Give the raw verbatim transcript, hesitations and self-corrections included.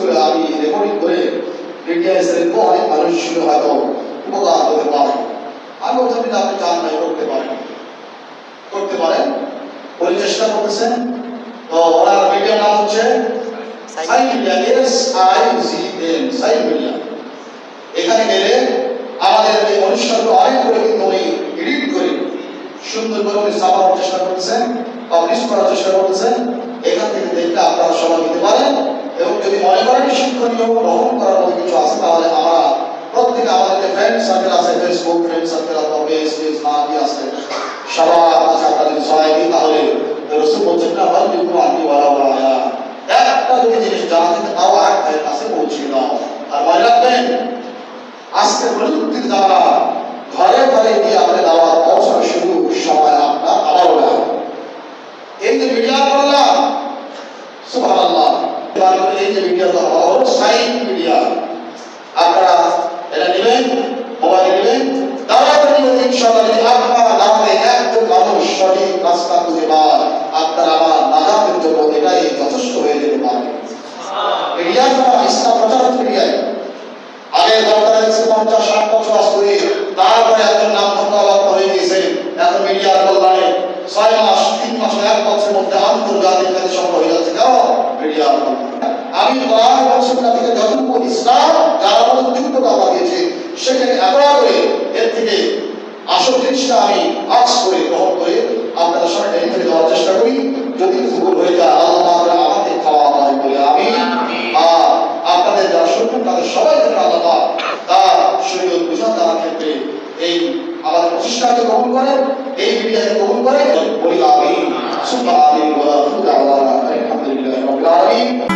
ক্যাসেটগুলো আমি রেকর্ডিং করে মিডিয়া এসে তো অনেক মানুষ শুনে হয়তো উপকার হতে পারে। আমি বলছি আপনি চান নাই করতে পারেন, করতে পারেন বলে চেষ্টা করতেছেন। তো ওনার মিডিয়া নাম হচ্ছে sign media, S I G N, sign media. এখানে গেলে আমাদের এই অনুষ্ঠানটা অনেক করে কিন্তু উনি এডিট করে সুন্দর করে উনি ছাপানোর চেষ্টা করতেছেন, পাবলিশ করার চেষ্টা করতেছেন। এখান থেকে দেখলে আপনারা সময় দিতে পারেন এবং যদি মনে করেন শিক্ষণীয় গ্রহণ করার মতো কিছু আছে তাহলে আমরা প্রত্যেকে আমাদের যে ফ্রেন্ড সার্কেল আছে, ফেসবুক ফ্রেন্ড সার্কেল অথবা পেজ পেজ না কি আছে সবার কাছে আপনারা যদি সহায় দিই তাহলে রসুল বলছেন না ভাই কিন্তু আমি বলা বলা একটা যদি জিনিস জানা থাকে তাও এক ভাইয়ের কাছে পৌঁছে দাও। আর মনে রাখবেন আজকে প্রযুক্তির দ্বারা ঘরে ঘরে গিয়ে আমাদের দাওয়াত পৌঁছানো শুরু সময় আপনার আবারও না। এই যে মিডিয়া করলাম সুবহানাল্লাহ, এই যে মিডিয়া হলো সাইন মিডিয়া, আপনারা এটা নেবেন, মোবাইল নেবেন, দাওয়াত নেবেন। ইনশাআল্লাহ যদি আপনার দাওয়াতে একজন মানুষ সঠিক রাস্তা খুঁজে পান আপনার আমার নাজাতের জন্য এটাই যথেষ্ট হয়ে যেতে পারে। মিডিয়া দ্বারা ইসলাম প্রচার মিডিয়া আগে বক্তারা দেখছে পঞ্চাশ ষাট বছর আসলে তারপরে একজন নাম ধন্যবাদ হয়ে গেছে। এখন মিডিয়ার কল্যাণে ছয় মাস তিন মাস এক বছরের মধ্যে আন্তর্জাতিক কাজে সফল হয়ে যাচ্ছে। কেন? মিডিয়া। আমি কোরআন এবং সুন্নাহ থেকে যতটুকু ইসলাম যারা যুক্ত দাওয়া দিয়েছে সেখানে একরা করে এর থেকে আসল জিনিসটা আমি আজ করে গ্রহণ করে আপনাদের সামনে এনে দেওয়ার চেষ্টা করি। যদি ভুল হয়ে যায় আল্লাহ আমাদের খাওয়া হয় বলে আমি আর আপনাদের যারা শুনবেন তাদের সবাই যেন আল্লাহ তার শরীয়ত বুঝা তার ক্ষেত্রে এই আমাদের প্রতিষ্ঠাকে কবুল করেন, এই মিডিয়াকে কবুল করেন বলি আমি সুবহানাল্লাহি ওয়া বিহামদিহি আলহামদুলিল্লাহি রাব্বিল আলামিন।